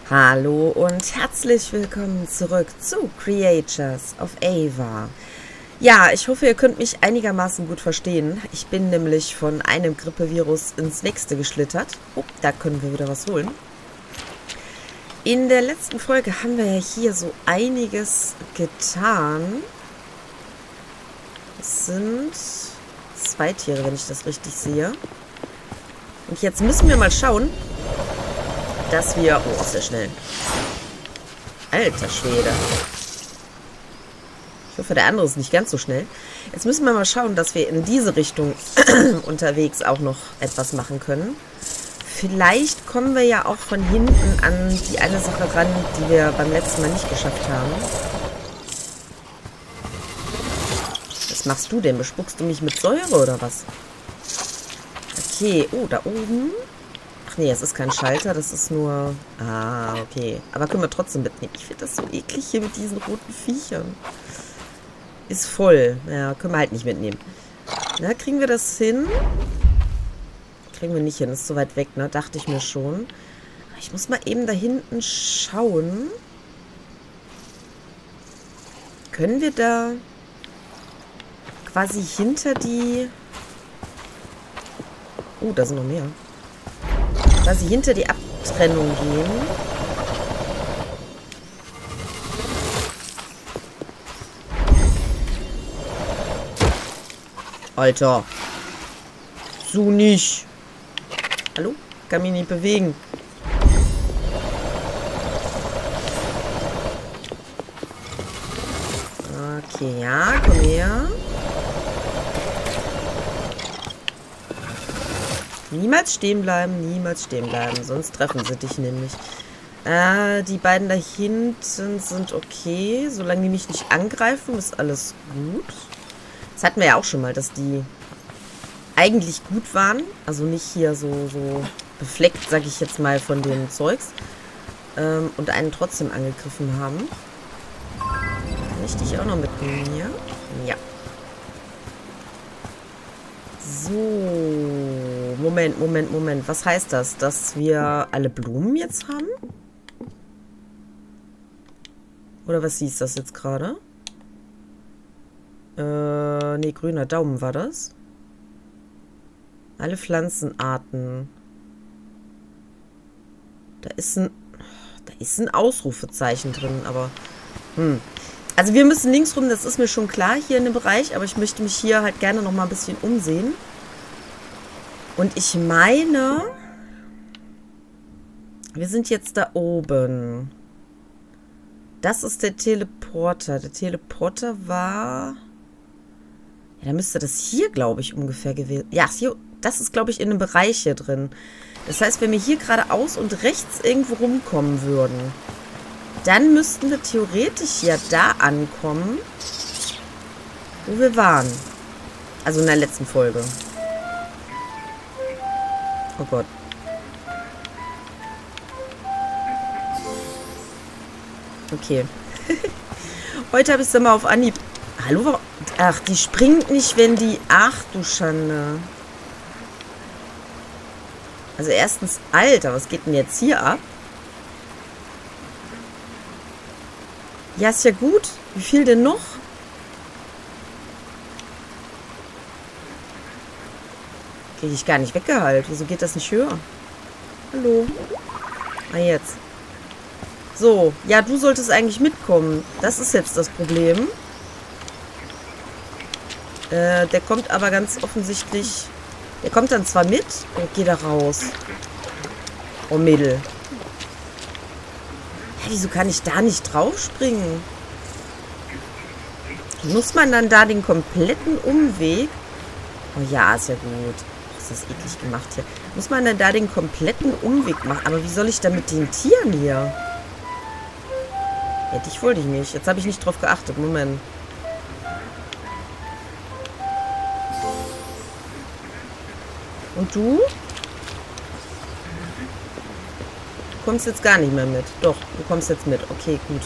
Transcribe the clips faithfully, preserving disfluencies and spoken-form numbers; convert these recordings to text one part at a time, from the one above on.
Hallo und herzlich willkommen zurück zu Creatures of Ava. Ja, ich hoffe, ihr könnt mich einigermaßen gut verstehen. Ich bin nämlich von einem Grippevirus ins nächste geschlittert. Oh, da können wir wieder was holen. In der letzten Folge haben wir ja hier so einiges getan. Es sind zwei Tiere, wenn ich das richtig sehe. Und jetzt müssen wir mal schauen, dass wir... Oh, sehr schnell. Alter Schwede. Ich hoffe, der andere ist nicht ganz so schnell. Jetzt müssen wir mal schauen, dass wir in diese Richtung unterwegs auch noch etwas machen können. Vielleicht kommen wir ja auch von hinten an die eine Sache ran, die wir beim letzten Mal nicht geschafft haben. Was machst du denn? Bespuckst du mich mit Säure oder was? Okay, oh, da oben... Ach nee, es ist kein Schalter, das ist nur... Ah, okay. Aber können wir trotzdem mitnehmen. Ich finde das so eklig hier mit diesen roten Viechern. Ist voll. Ja, können wir halt nicht mitnehmen. Na, kriegen wir das hin? Kriegen wir nicht hin, ist zu weit weg, ne? Dachte ich mir schon. Ich muss mal eben da hinten schauen. Können wir da quasi hinter die... Oh, da sind noch mehr. Quasi hinter die Abtrennung gehen. Alter. So nicht. Hallo? Kann mich nicht bewegen. Okay, ja, komm her. Niemals stehen bleiben, niemals stehen bleiben, sonst treffen sie dich nämlich. Äh, die beiden da hinten sind okay. Solange die mich nicht angreifen, ist alles gut. Das hatten wir ja auch schon mal, dass die eigentlich gut waren. Also nicht hier so, so befleckt, sag ich jetzt mal, von dem Zeugs. Ähm, und einen trotzdem angegriffen haben. Kann ich dich auch noch mitnehmen hier? Ja. So, Moment, Moment, Moment. Was heißt das? Dass wir alle Blumen jetzt haben? Oder was hieß das jetzt gerade? Äh, nee, grüner Daumen war das. Alle Pflanzenarten. Da ist ein... Da ist ein Ausrufezeichen drin, aber... Hm. Also wir müssen links rum, das ist mir schon klar hier in dem Bereich, aber ich möchte mich hier halt gerne noch mal ein bisschen umsehen. Und ich meine, wir sind jetzt da oben. Das ist der Teleporter. Der Teleporter war... Ja, da müsste das hier, glaube ich, ungefähr gewesen... Ja, hier, das ist, glaube ich, in einem Bereich hier drin. Das heißt, wenn wir hier geradeaus und rechts irgendwo rumkommen würden... Dann müssten wir theoretisch ja da ankommen, wo wir waren. Also in der letzten Folge. Oh Gott. Okay. Heute habe ich es dann mal auf Anhieb... Hallo? Ach, die springt nicht, wenn die... Ach du Schande. Also erstens, Alter, was geht denn jetzt hier ab? Ja, ist ja gut. Wie viel denn noch? Kriege ich gar nicht weggehalten. Wieso geht das nicht höher? Hallo? Ah, jetzt. So. Ja, du solltest eigentlich mitkommen. Das ist jetzt das Problem. Äh, der kommt aber ganz offensichtlich... Der kommt dann zwar mit. Oh, geh da raus. Oh, Mädel. Wieso kann ich da nicht draufspringen? Muss man dann da den kompletten Umweg... Oh ja, ist ja gut. Das ist eklig gemacht hier. Muss man dann da den kompletten Umweg machen? Aber wie soll ich da mit den Tieren hier? Ja, dich wollte ich nicht. Jetzt habe ich nicht drauf geachtet. Moment. Und du? Du kommst jetzt gar nicht mehr mit. Doch, du kommst jetzt mit. Okay, gut.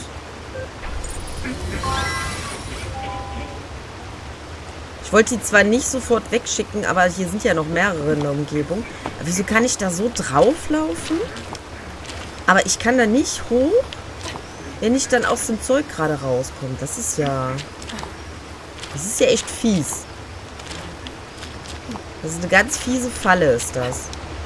Ich wollte die zwar nicht sofort wegschicken, aber hier sind ja noch mehrere in der Umgebung. Aber wieso kann ich da so drauflaufen? Aber ich kann da nicht hoch, wenn ich dann aus dem Zeug gerade rauskomme. Das ist ja... Das ist ja echt fies. Das ist eine ganz fiese Falle, ist das.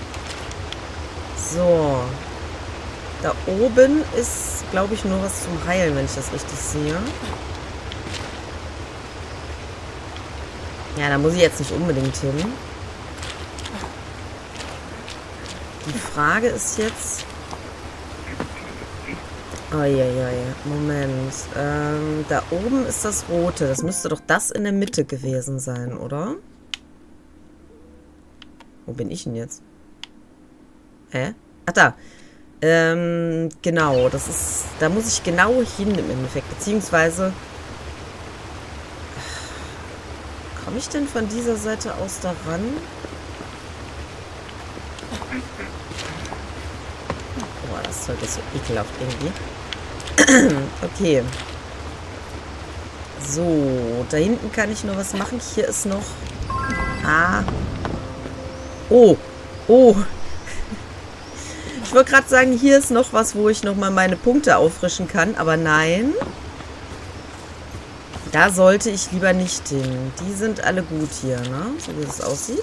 So. Da oben ist, glaube ich, nur was zum Heilen, wenn ich das richtig sehe. Ja, da muss ich jetzt nicht unbedingt hin. Die Frage ist jetzt... Oh, ja, ja, ja. Moment. Ähm, da oben ist das Rote. Das müsste doch das in der Mitte gewesen sein, oder? Wo bin ich denn jetzt? Hä? Ach, da. Ähm, genau. Das ist... Da muss ich genau hin im Endeffekt. Beziehungsweise... Komme ich denn von dieser Seite aus da ran? Boah, das Zeug ist so ekelhaft irgendwie. Okay. So, da hinten kann ich nur was machen. Hier ist noch... Ah. Oh. Oh. Ich wollte gerade sagen, hier ist noch was, wo ich nochmal meine Punkte auffrischen kann. Aber nein. Da sollte ich lieber nicht hin. Die sind alle gut hier, ne? So wie das aussieht.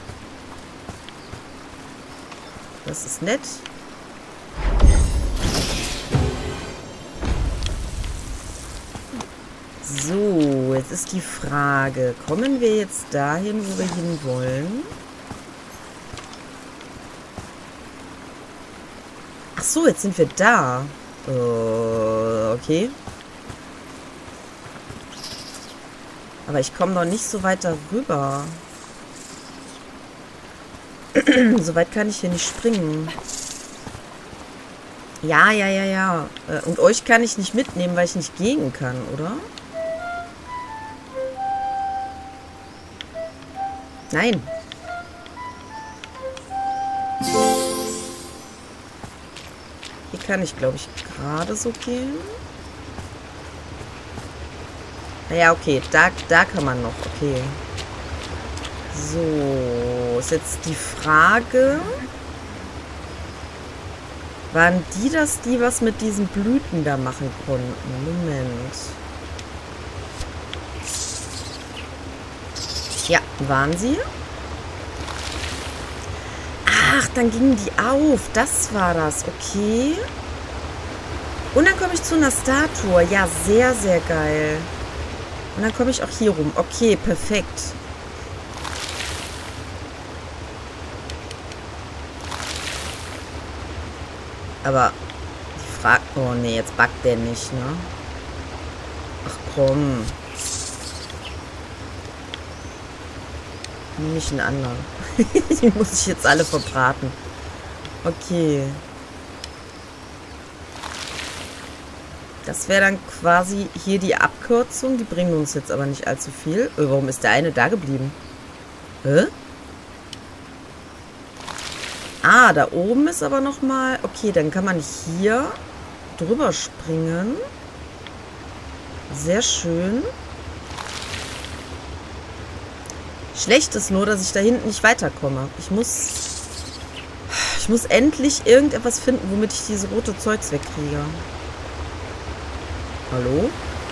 Das ist nett. So, jetzt ist die Frage, kommen wir jetzt dahin, wo wir hin wollen? Ach so, jetzt sind wir da. Uh, okay. Aber ich komme noch nicht so weit darüber. So weit kann ich hier nicht springen. Ja, ja, ja, ja. Und euch kann ich nicht mitnehmen, weil ich nicht gehen kann, oder? Nein. Hier kann ich, glaube ich, gerade so gehen. Naja, okay. Da, da kann man noch. Okay. So. Ist jetzt die Frage... Waren die das, die was mit diesen Blüten da machen konnten? Moment. Ja, waren sie? Ach, dann gingen die auf. Das war das. Okay. Und dann komme ich zu einer Statue. Ja, sehr, sehr geil. Und dann komme ich auch hier rum. Okay, perfekt. Aber die Frage... Oh, nee, jetzt backt der nicht, ne? Ach, komm. Nimm ich einen anderen. Die muss ich jetzt alle verbraten. Okay. Das wäre dann quasi hier die Abkürzung. Die bringen uns jetzt aber nicht allzu viel. Äh, warum ist der eine da geblieben? Hä? Ah, da oben ist aber nochmal... Okay, dann kann man hier drüber springen. Sehr schön. Schlecht ist nur, dass ich da hinten nicht weiterkomme. Ich muss... Ich muss endlich irgendetwas finden, womit ich diese rote Zeugs wegkriege. Hallo?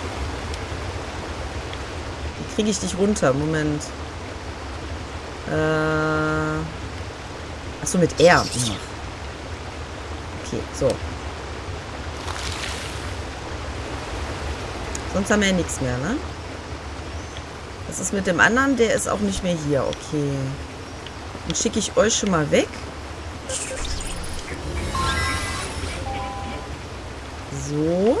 Wie kriege ich dich runter? Moment. Äh... Achso, mit R. Okay, so. Sonst haben wir ja nichts mehr, ne? Was ist mit dem anderen? Der ist auch nicht mehr hier. Okay. Dann schicke ich euch schon mal weg. So.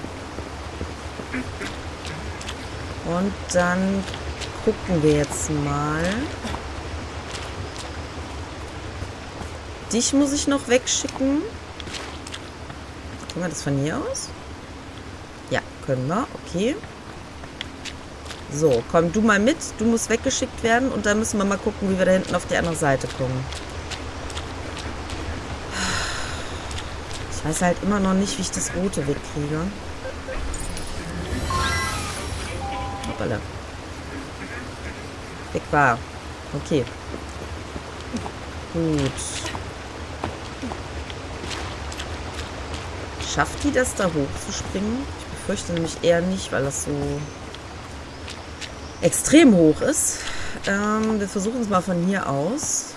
Und dann gucken wir jetzt mal. Dich muss ich noch wegschicken. Können wir das von hier aus? Ja, können wir. Okay. So, komm du mal mit. Du musst weggeschickt werden. Und dann müssen wir mal gucken, wie wir da hinten auf die andere Seite kommen. Ich weiß halt immer noch nicht, wie ich das Rote wegkriege. Hoppala. Weg war. Okay. Gut. schafft die das, da hochzuspringen? Ich befürchte nämlich eher nicht, weil das so extrem hoch ist. Ähm, wir versuchen es mal von hier aus.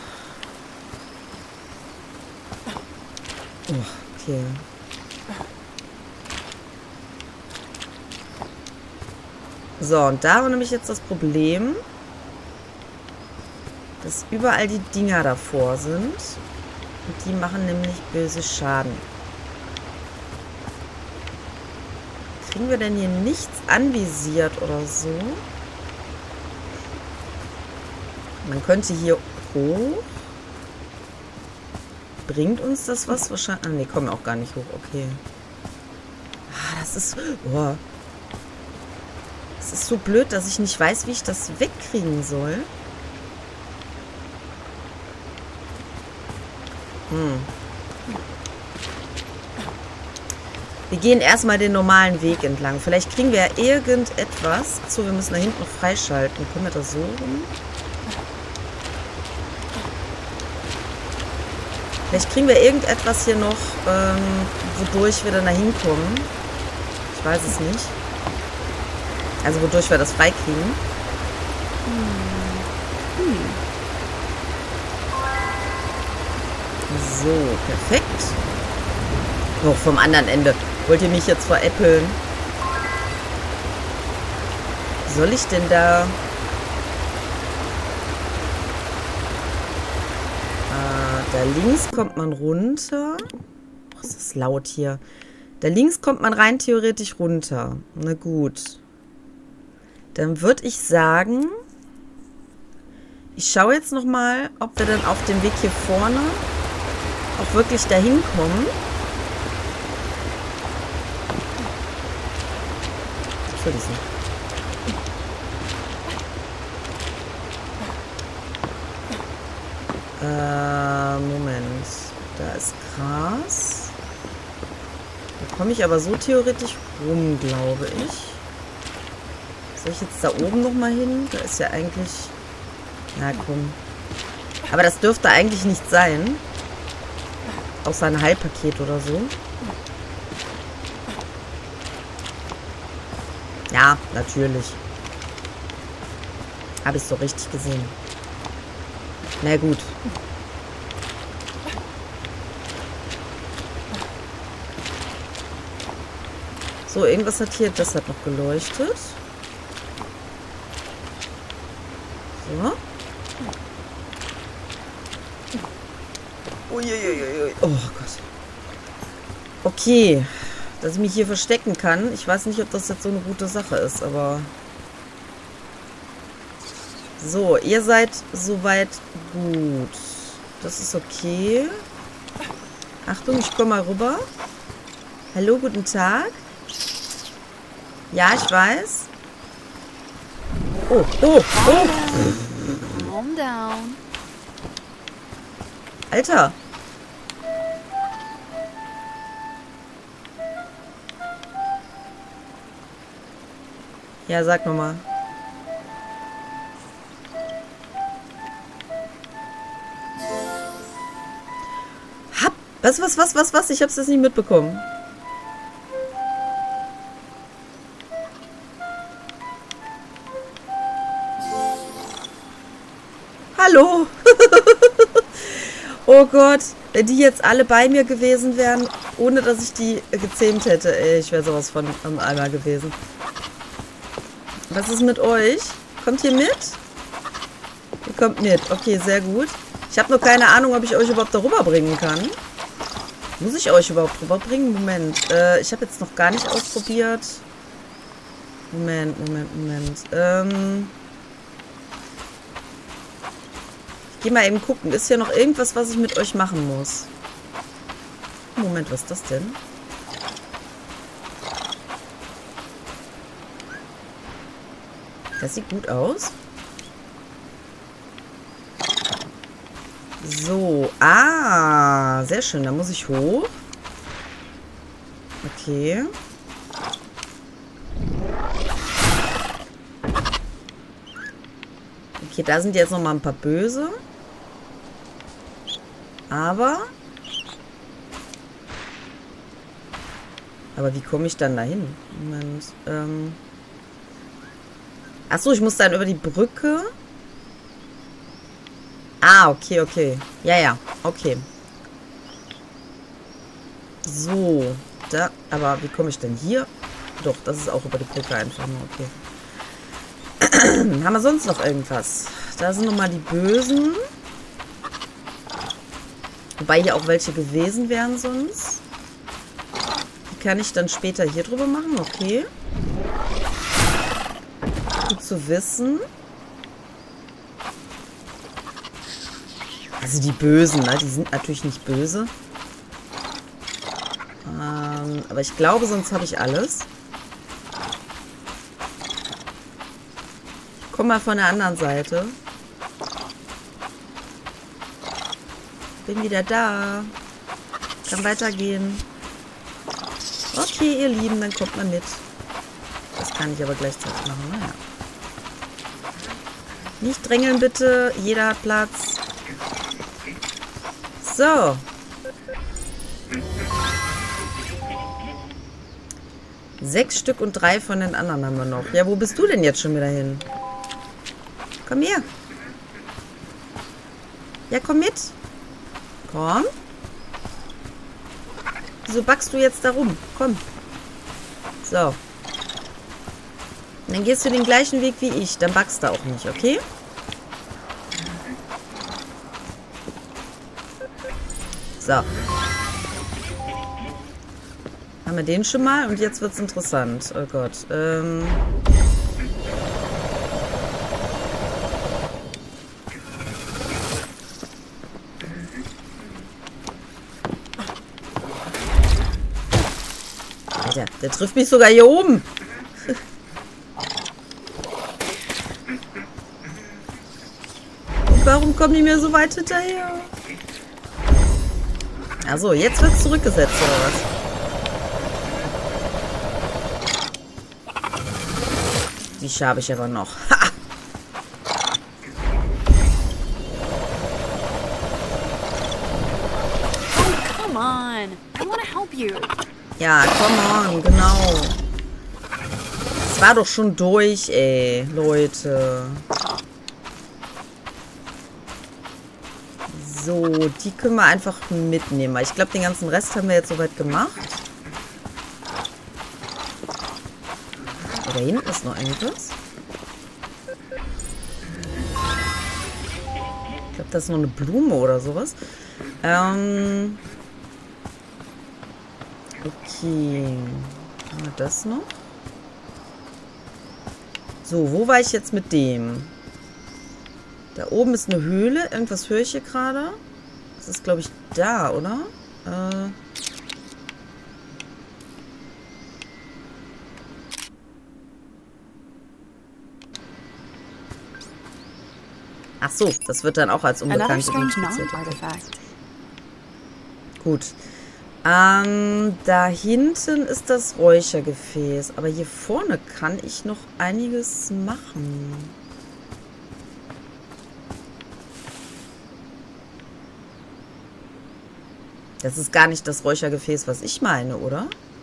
Oh, okay. So, und da war nämlich jetzt das Problem, dass überall die Dinger davor sind. Und die machen nämlich böse Schaden. Kriegen wir denn hier nichts anvisiert oder so? Man könnte hier hoch. Bringt uns das was? Wahrscheinlich. Ah, nee, kommen wir auch gar nicht hoch. Okay. Ah, das ist. Boah. Das ist so blöd, dass ich nicht weiß, wie ich das wegkriegen soll. Hm. Wir gehen erstmal den normalen Weg entlang. Vielleicht kriegen wir ja irgendetwas. Achso, wir müssen da hinten noch freischalten. Können wir das so rum? Vielleicht kriegen wir irgendetwas hier noch, ähm, wodurch wir dann da hinkommen. Ich weiß es nicht. Also wodurch wir das freikriegen. Hm. So, perfekt. Noch vom anderen Ende. Wollt ihr mich jetzt veräppeln? Wie soll ich denn da... Ah, da links kommt man runter. Oh, ist das laut hier. Da links kommt man rein theoretisch runter. Na gut. Dann würde ich sagen... Ich schaue jetzt nochmal, ob wir dann auf dem Weg hier vorne auch wirklich dahin kommen. Für diesen. Äh, Moment. Da ist Gras. Da komme ich aber so theoretisch rum, glaube ich. Soll ich jetzt da oben nochmal hin? Da ist ja eigentlich... Na komm. Aber das dürfte eigentlich nicht sein. Außer ein Heilpaket oder so. Ja, natürlich. Habe ich so richtig gesehen. Na gut. So, irgendwas hat hier, das hat noch geleuchtet. So. Uiuiui. Oh Gott. Okay. Dass ich mich hier verstecken kann. Ich weiß nicht, ob das jetzt so eine gute Sache ist, aber... So, ihr seid soweit gut. Das ist okay. Achtung, ich komme mal rüber. Hallo, guten Tag. Ja, ich weiß. Oh, oh, oh. Calm down. Alter. Ja, sag nochmal. Hab. Was, was, was, was, was? Ich hab's jetzt nicht mitbekommen. Hallo. Oh Gott. Wenn die jetzt alle bei mir gewesen wären, ohne dass ich die gezähmt hätte. Ey, ich wäre sowas von am Eimer gewesen. Was ist mit euch? Kommt ihr mit? Ihr kommt mit. Okay, sehr gut. Ich habe nur keine Ahnung, ob ich euch überhaupt darüber bringen kann. Muss ich euch überhaupt rüberbringen? Moment. Äh, ich habe jetzt noch gar nicht ausprobiert. Moment, Moment, Moment. Ähm... Ich gehe mal eben gucken. Ist hier noch irgendwas, was ich mit euch machen muss? Moment, was ist das denn? Das sieht gut aus. So. Ah, sehr schön. Da muss ich hoch. Okay. Okay, da sind jetzt noch mal ein paar Böse. Aber... Aber wie komme ich dann dahin? Moment. Ähm. Achso, ich muss dann über die Brücke. Ah, okay, okay. Ja, ja, okay. So. Da, aber wie komme ich denn hier? Doch, das ist auch über die Brücke einfach nur, okay. Haben wir sonst noch irgendwas? Da sind nochmal die Bösen. Wobei hier auch welche gewesen wären sonst. Die kann ich dann später hier drüber machen, okay. Gut zu wissen. Also die Bösen, ne? Die sind natürlich nicht böse. Ähm, aber ich glaube, sonst habe ich alles. Komm mal von der anderen Seite. Bin wieder da. Kann weitergehen. Okay, ihr Lieben, dann kommt mal mit. Das kann ich aber gleichzeitig machen. Naja. Nicht drängeln, bitte. Jeder hat Platz. So. Sechs Stück und drei von den anderen haben wir noch. Ja, wo bist du denn jetzt schon wieder hin? Komm her. Ja, komm mit. Komm. Wieso backst du jetzt da rum? Komm. So. Und dann gehst du den gleichen Weg wie ich. Dann backst du auch nicht, okay? So. Haben wir den schon mal? Und jetzt wird es interessant. Oh Gott. Ähm... Alter, der trifft mich sogar hier oben. Und warum kommen die mir so weit hinterher? Achso, jetzt wird es zurückgesetzt, oder was? Die habe ich aber noch. Ha! Oh, come on. I want to help you. Ja, come on, genau. Es war doch schon durch, ey, Leute. So, die können wir einfach mitnehmen. Ich glaube, den ganzen Rest haben wir jetzt soweit gemacht. Oh, da hinten ist noch irgendwas. Ich glaube, das ist noch eine Blume oder sowas. Ähm... Okay. Haben wir das noch? So, wo war ich jetzt mit dem? Da oben ist eine Höhle. Irgendwas höre ich hier gerade. Das ist, glaube ich, da, oder? Äh... Ach so, das wird dann auch als unbekannt identifiziert. Gut. Ähm, da hinten ist das Räuchergefäß. Aber hier vorne kann ich noch einiges machen. Das ist gar nicht das Räuchergefäß, was ich meine, oder?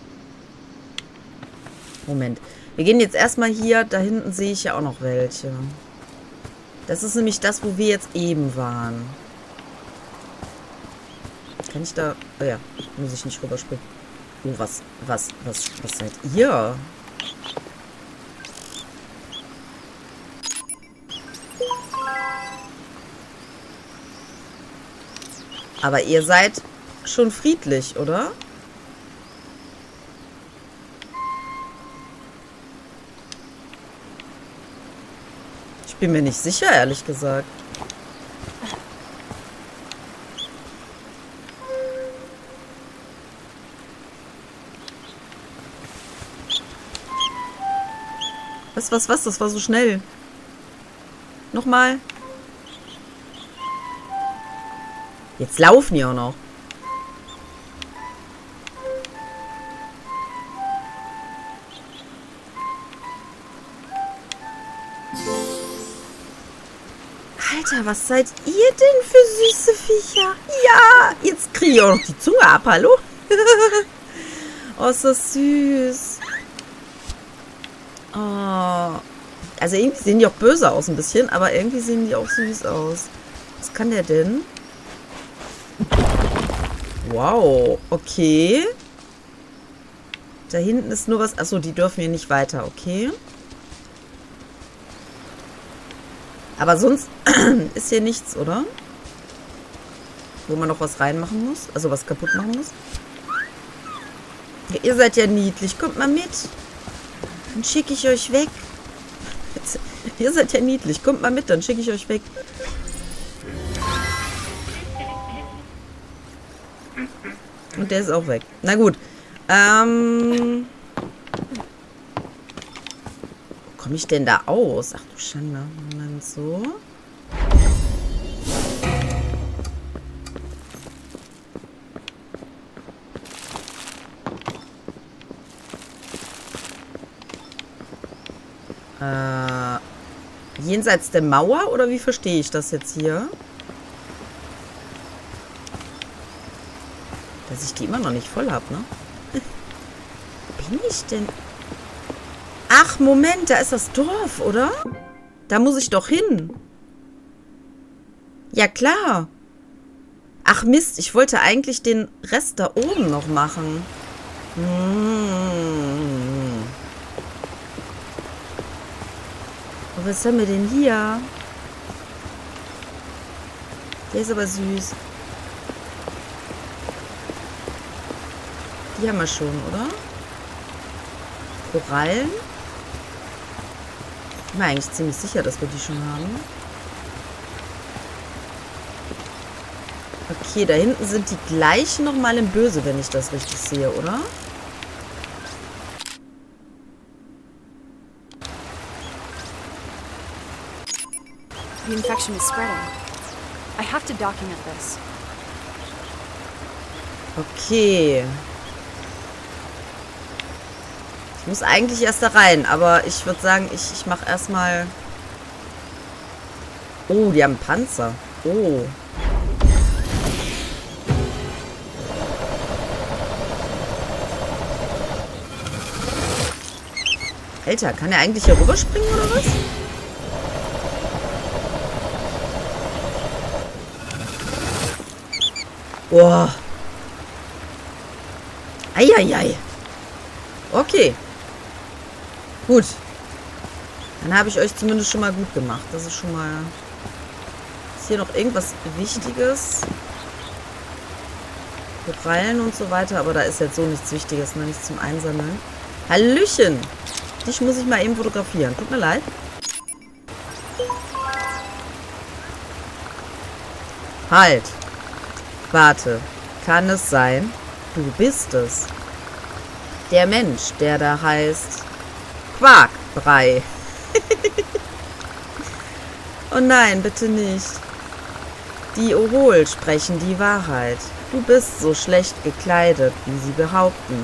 Moment. Wir gehen jetzt erstmal hier. Da hinten sehe ich ja auch noch welche. Das ist nämlich das, wo wir jetzt eben waren. Kann ich da... Oh ja, muss ich nicht rüberspringen. Oh, was, was, was, was seid ihr? Aber ihr seid schon friedlich, oder? Ich bin mir nicht sicher, ehrlich gesagt. Was, was, was? Das war so schnell. Nochmal. Jetzt laufen die auch noch. Alter, was seid ihr denn für süße Viecher? Ja, jetzt kriege ich auch noch die Zunge ab, hallo? Oh, ist das süß. Oh. Also irgendwie sehen die auch böse aus ein bisschen, aber irgendwie sehen die auch süß aus. Was kann der denn? Wow, okay. Da hinten ist nur was... Achso, die dürfen hier nicht weiter, okay. Aber sonst ist hier nichts, oder? Wo man noch was reinmachen muss? Also was kaputt machen muss? Ja, ihr seid ja niedlich. Kommt mal mit. Dann schicke ich euch weg. Jetzt, ihr seid ja niedlich. Kommt mal mit, dann schicke ich euch weg. Und der ist auch weg. Na gut. Ähm... Wo komme ich denn da aus? Ach du Schande. Moment, so. Äh, jenseits der Mauer? Oder wie verstehe ich das jetzt hier? Dass ich die immer noch nicht voll habe, ne? Bin ich denn... Ach, Moment, da ist das Dorf, oder? Da muss ich doch hin. Ja, klar. Ach, Mist, ich wollte eigentlich den Rest da oben noch machen. Hm. Aber was haben wir denn hier? Der ist aber süß. Die haben wir schon, oder? Korallen? Ich bin mir eigentlich ziemlich sicher, dass wir die schon haben. Okay, da hinten sind die gleichen nochmal im Böse, wenn ich das richtig sehe, oder? The infection is spreading. I have to document this. Okay. Ich muss eigentlich erst da rein, aber ich würde sagen, ich, ich mache erstmal... Oh, die haben Panzer. Oh. Alter, kann er eigentlich hier rüberspringen oder was? Boah. Eieiei. Okay. Gut. Dann habe ich euch zumindest schon mal gut gemacht. Das ist schon mal... Ist hier noch irgendwas Wichtiges? Korallen und so weiter. Aber da ist jetzt so nichts Wichtiges, ne? Nichts zum Einsammeln. Hallöchen. Dich muss ich mal eben fotografieren. Tut mir leid. Halt. Warte. Kann es sein? Du bist es. Der Mensch, der da heißt Quarkbrei. Oh nein, bitte nicht. Die Ohol sprechen die Wahrheit. Du bist so schlecht gekleidet, wie sie behaupten.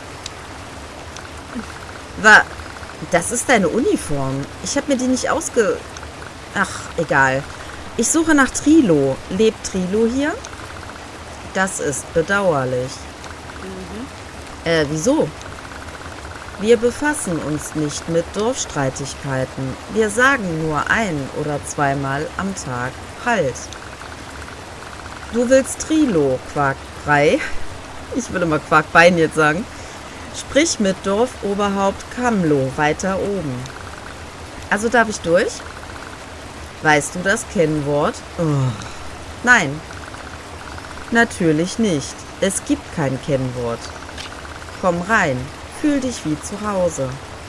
Wa- Das ist deine Uniform. Ich habe mir die nicht ausge... Ach, egal. Ich suche nach Trilo. Lebt Trilo hier? Das ist bedauerlich. Mhm. Äh, wieso? Wir befassen uns nicht mit Dorfstreitigkeiten. Wir sagen nur ein- oder zweimal am Tag Halt. Du willst Trilo, Quarkbrei. Ich würde mal Quarkbein jetzt sagen. Sprich mit Dorfoberhaupt Kamlo weiter oben. Also darf ich durch? Weißt du das Kennwort? Oh. Nein. Natürlich nicht. Es gibt kein Kennwort. Komm rein. Fühl dich wie zu Hause.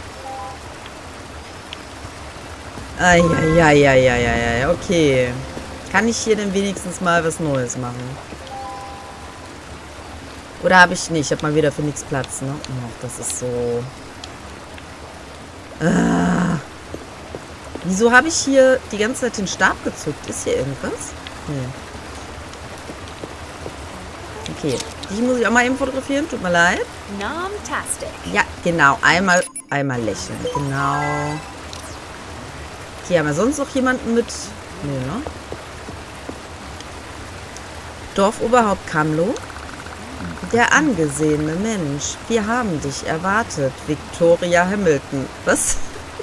Eieieiei, okay. Kann ich hier denn wenigstens mal was Neues machen? Oder habe ich nicht? Ich habe mal wieder für nichts Platz, ne? Oh, das ist so... Ah. Wieso habe ich hier die ganze Zeit den Stab gezückt? Ist hier irgendwas? Nee. Okay. Die muss ich auch mal eben fotografieren. Tut mir leid. Nomtastic. Ja, genau. Einmal, einmal lächeln. Genau. Okay, haben wir sonst noch jemanden mit... Nee, ne? Dorfoberhaupt Kamlo. Der angesehene Mensch. Wir haben dich erwartet, Victoria Hamilton. Was?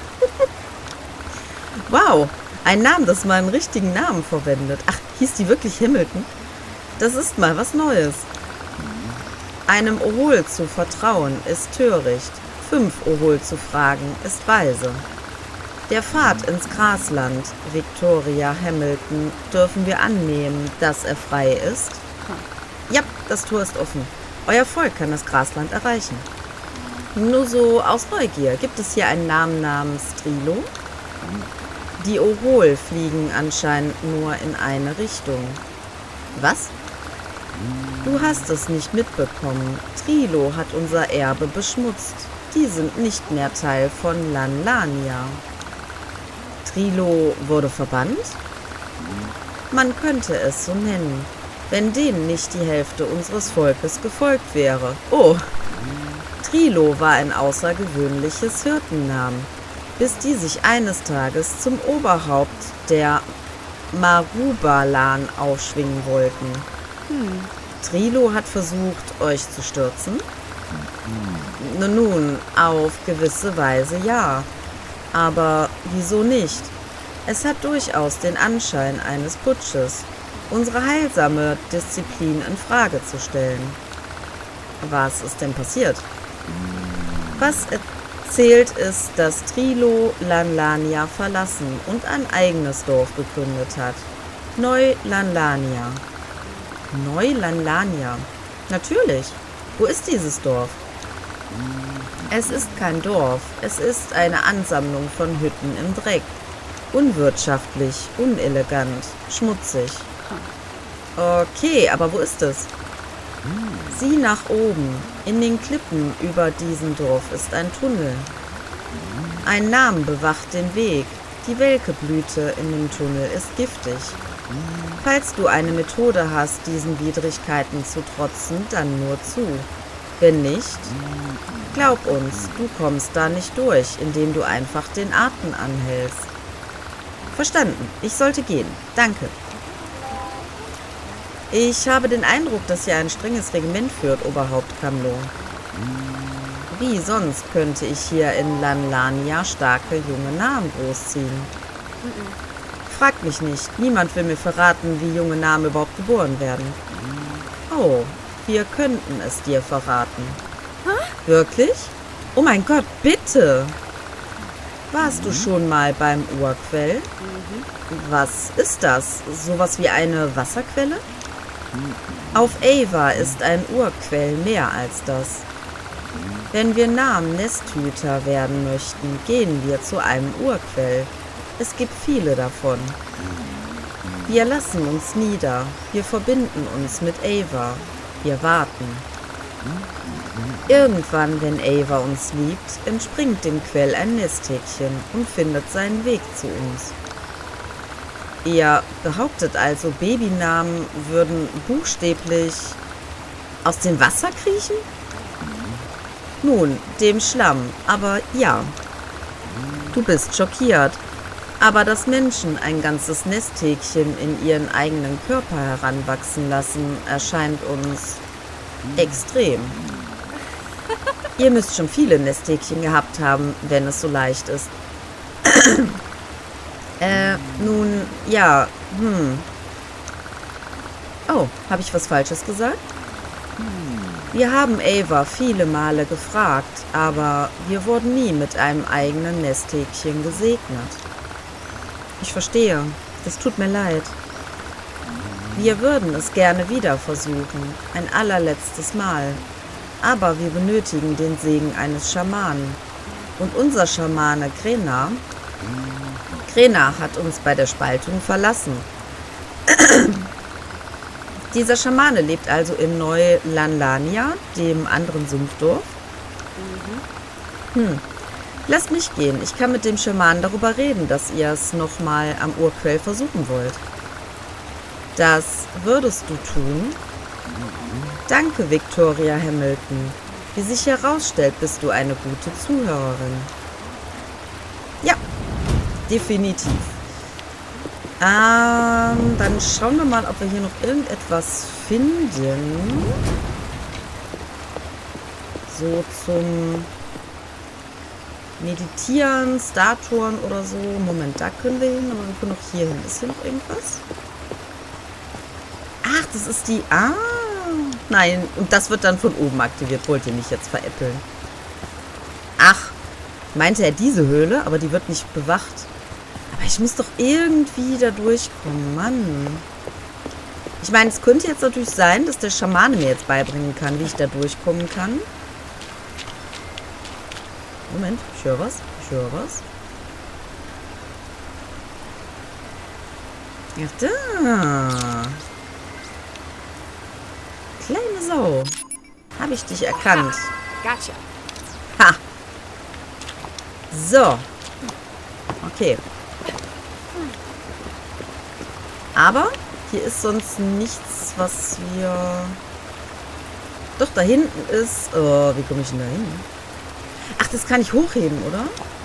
Wow, ein Name, das meinen richtigen Namen verwendet. Ach, hieß die wirklich Hamilton? Das ist mal was Neues. Einem Ohol zu vertrauen ist töricht. Fünf Ohol zu fragen ist weise. Der Pfad ins Grasland, Victoria Hamilton, dürfen wir annehmen, dass er frei ist? Ja, das Tor ist offen. Euer Volk kann das Grasland erreichen. Nur so aus Neugier, gibt es hier einen Namen namens Trilo? Die Ohol fliegen anscheinend nur in eine Richtung. Was? Du hast es nicht mitbekommen. Trilo hat unser Erbe beschmutzt. Die sind nicht mehr Teil von Lanlania. Trilo wurde verbannt? Man könnte es so nennen, wenn denen nicht die Hälfte unseres Volkes gefolgt wäre. Oh, Trilo war ein außergewöhnliches Hirtennamen, bis die sich eines Tages zum Oberhaupt der Marubalan aufschwingen wollten. Hmm. Trilo hat versucht, euch zu stürzen? Nun, nun, auf gewisse Weise ja. Aber wieso nicht? Es hat durchaus den Anschein eines Putsches, unsere heilsame Disziplin in Frage zu stellen. Was ist denn passiert? Was erzählt ist, dass Trilo Lanlania verlassen und ein eigenes Dorf gegründet hat. Neu-Lanlania. Neu-Lanlania. Natürlich. Wo ist dieses Dorf? Es ist kein Dorf. Es ist eine Ansammlung von Hütten im Dreck. Unwirtschaftlich, unelegant, schmutzig. Okay, aber wo ist es? Sieh nach oben. In den Klippen über diesem Dorf ist ein Tunnel. Ein Namen bewacht den Weg. Die Welkeblüte in dem Tunnel ist giftig. Falls du eine Methode hast, diesen Widrigkeiten zu trotzen, dann nur zu. Wenn nicht, glaub uns, du kommst da nicht durch, indem du einfach den Atem anhältst. Verstanden, ich sollte gehen. Danke. Ich habe den Eindruck, dass ihr ein strenges Regiment führt, Oberhaupt Kamlo. Wie sonst könnte ich hier in Lanlania starke junge Namen großziehen? Fragt mich nicht. Niemand will mir verraten, wie junge Namen überhaupt geboren werden. Oh, wir könnten es dir verraten. Wirklich? Oh mein Gott, bitte! Warst du schon mal beim Urquell? Was ist das? Sowas wie eine Wasserquelle? Auf Ava ist ein Urquell mehr als das. Wenn wir Namen-Nesthüter werden möchten, gehen wir zu einem Urquell. Es gibt viele davon. Wir lassen uns nieder. Wir verbinden uns mit Ava. Wir warten. Irgendwann, wenn Ava uns liebt, entspringt dem Quell ein Nesthäkchen und findet seinen Weg zu uns. Ihr behauptet also, Babynamen würden buchstäblich aus dem Wasser kriechen? Nun, dem Schlamm, aber ja. Du bist schockiert. Aber dass Menschen ein ganzes Nesthäkchen in ihren eigenen Körper heranwachsen lassen, erscheint uns extrem. Ihr müsst schon viele Nesthäkchen gehabt haben, wenn es so leicht ist. äh, nun, ja, hm. Oh, habe ich was Falsches gesagt? Wir haben Ava viele Male gefragt, aber wir wurden nie mit einem eigenen Nesthäkchen gesegnet. Ich verstehe. Es tut mir leid. Wir würden es gerne wieder versuchen. Ein allerletztes Mal. Aber wir benötigen den Segen eines Schamanen. Und unser Schamane Grena... Grena hat uns bei der Spaltung verlassen. Dieser Schamane lebt also in Neu-Lanlania, dem anderen Sumpfdorf. Hm. Lasst mich gehen. Ich kann mit dem Schamanen darüber reden, dass ihr es nochmal am Urquell versuchen wollt. Das würdest du tun? Danke, Victoria Hamilton. Wie sich herausstellt, bist du eine gute Zuhörerin. Ja, definitiv. Ähm, dann schauen wir mal, ob wir hier noch irgendetwas finden. So zum Meditieren, Statuen oder so. Moment, da können wir hin, aber wir können auch hier hin. Ist hier noch irgendwas? Ach, das ist die... Ah, nein. Und das wird dann von oben aktiviert. Wollt ihr mich jetzt veräppeln? Ach, meinte er diese Höhle, aber die wird nicht bewacht. Aber ich muss doch irgendwie da durchkommen. Mann. Ich meine, es könnte jetzt natürlich sein, dass der Schamane mir jetzt beibringen kann, wie ich da durchkommen kann. Moment, ich höre was. Ich höre was. Ach, da. Kleine Sau. Habe ich dich erkannt. Gotcha. Ha. So. Okay. Aber hier ist sonst nichts, was wir... Doch, da hinten ist... Oh, wie komme ich denn da hin? Ach, das kann ich hochheben, oder?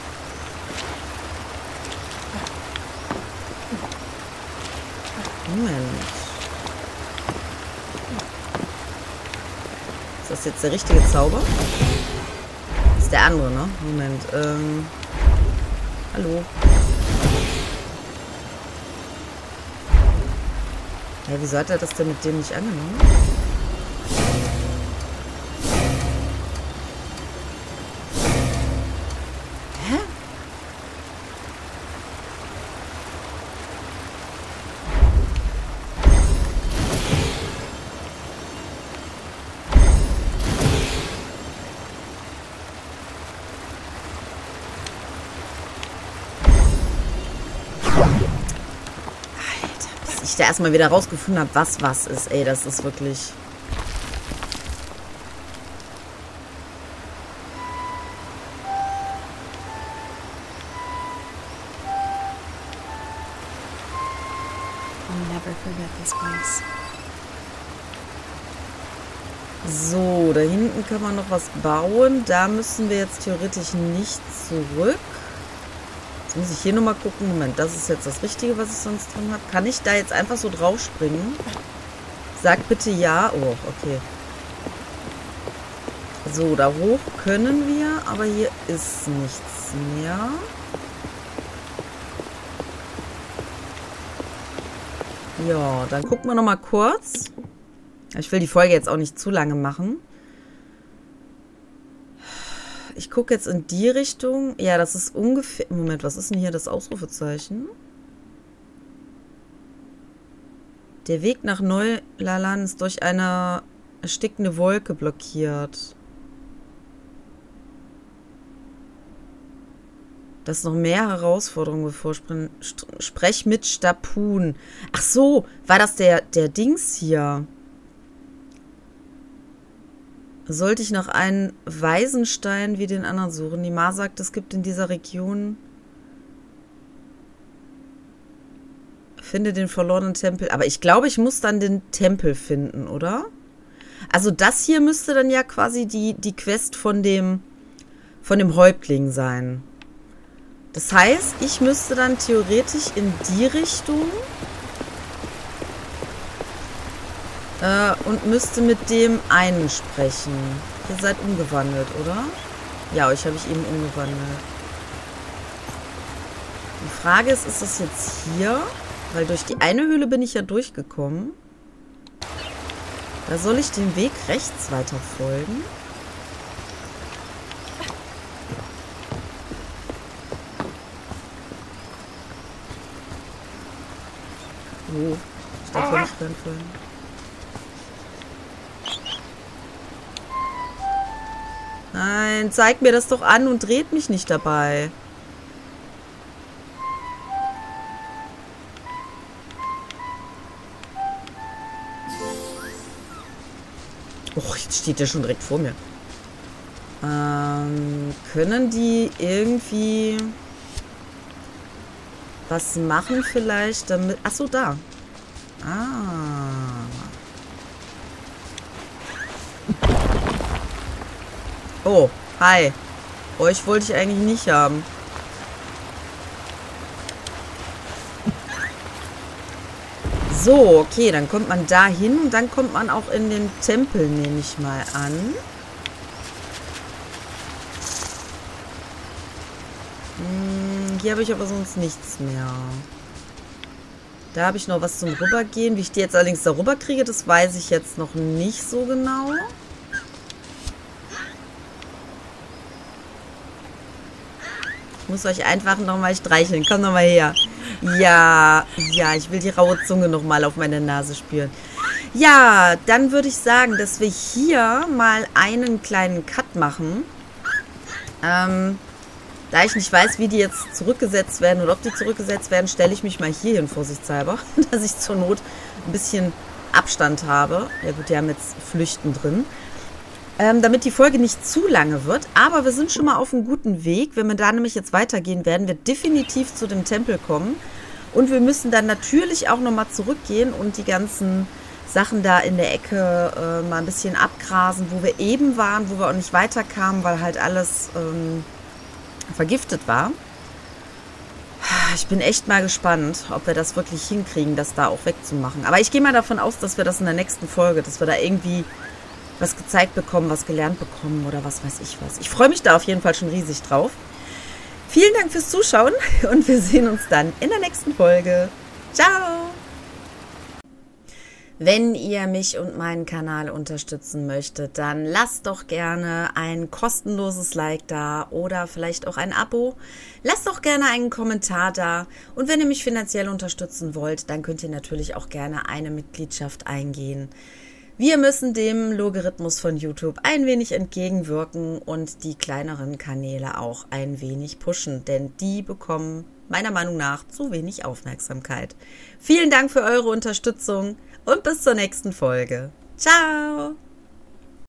Moment. Ist das jetzt der richtige Zauber? Das ist der andere, ne? Moment. Ähm... Hallo. Hey, wieso hat er das denn mit dem nicht angenommen? Hä? Ich da erstmal wieder rausgefunden habe, was was ist. Ey, das ist wirklich... I'll never forget this place. So, da hinten kann man noch was bauen. Da müssen wir jetzt theoretisch nicht zurück. Jetzt muss ich hier nochmal gucken. Moment, das ist jetzt das Richtige, was ich sonst drin habe. Kann ich da jetzt einfach so drauf springen? Sag bitte ja. Oh, okay. So, da hoch können wir, aber hier ist nichts mehr. Ja, dann gucken wir nochmal kurz. Ich will die Folge jetzt auch nicht zu lange machen. Ich gucke jetzt in die Richtung. Ja, das ist ungefähr... Moment, was ist denn hier das Ausrufezeichen? Der Weg nach Neulalan ist durch eine erstickende Wolke blockiert. Dass noch mehr Herausforderungen bevorspringen. Sprech mit Stapun. Ach so, war das der, der Dings hier? Sollte ich noch einen Waisenstein wie den anderen suchen? Die Ma sagt, es gibt in dieser Region... Finde den verlorenen Tempel. Aber ich glaube, ich muss dann den Tempel finden, oder? Also das hier müsste dann ja quasi die, die Quest von dem, von dem Häuptling sein. Das heißt, ich müsste dann theoretisch in die Richtung... und müsste mit dem einen sprechen. Ihr seid umgewandelt, oder? Ja, euch habe ich eben umgewandelt. Die Frage ist, ist das jetzt hier? Weil durch die eine Höhle bin ich ja durchgekommen. Da soll ich den Weg rechts weiter folgen. Oh, ich darf ja nicht reinfallen. Nein, zeig mir das doch an und dreht mich nicht dabei. Och, jetzt steht der schon direkt vor mir. Ähm, können die irgendwie was machen vielleicht damit... Achso, da. Ah... Oh, hi. Euch wollte ich eigentlich nicht haben. So, okay, dann kommt man da hin und dann kommt man auch in den Tempel, nehme ich mal an. Hm, hier habe ich aber sonst nichts mehr. Da habe ich noch was zum Rübergehen. Wie ich die jetzt allerdings da rüber kriege, das weiß ich jetzt noch nicht so genau. Ich muss euch einfach nochmal streicheln. Komm nochmal her. Ja, ja, ich will die raue Zunge nochmal auf meine Nase spüren. Ja, dann würde ich sagen, dass wir hier mal einen kleinen Cut machen. Ähm, da ich nicht weiß, wie die jetzt zurückgesetzt werden oder ob die zurückgesetzt werden, stelle ich mich mal hier hin, vorsichtshalber, dass ich zur Not ein bisschen Abstand habe. Ja gut, die haben jetzt Flüchten drin. Ähm, damit die Folge nicht zu lange wird. Aber wir sind schon mal auf einem guten Weg. Wenn wir da nämlich jetzt weitergehen, werden wir definitiv zu dem Tempel kommen. Und wir müssen dann natürlich auch nochmal zurückgehen und die ganzen Sachen da in der Ecke äh, mal ein bisschen abgrasen, wo wir eben waren, wo wir auch nicht weiterkamen, weil halt alles ähm, vergiftet war. Ich bin echt mal gespannt, ob wir das wirklich hinkriegen, das da auch wegzumachen. Aber ich gehe mal davon aus, dass wir das in der nächsten Folge, dass wir da irgendwie was gezeigt bekommen, was gelernt bekommen oder was weiß ich was. Ich freue mich da auf jeden Fall schon riesig drauf. Vielen Dank fürs Zuschauen und wir sehen uns dann in der nächsten Folge. Ciao! Wenn ihr mich und meinen Kanal unterstützen möchtet, dann lasst doch gerne ein kostenloses Like da oder vielleicht auch ein Abo. Lasst doch gerne einen Kommentar da. Und wenn ihr mich finanziell unterstützen wollt, dann könnt ihr natürlich auch gerne eine Mitgliedschaft eingehen. Wir müssen dem Logarithmus von YouTube ein wenig entgegenwirken und die kleineren Kanäle auch ein wenig pushen, denn die bekommen meiner Meinung nach zu wenig Aufmerksamkeit. Vielen Dank für eure Unterstützung und bis zur nächsten Folge. Ciao!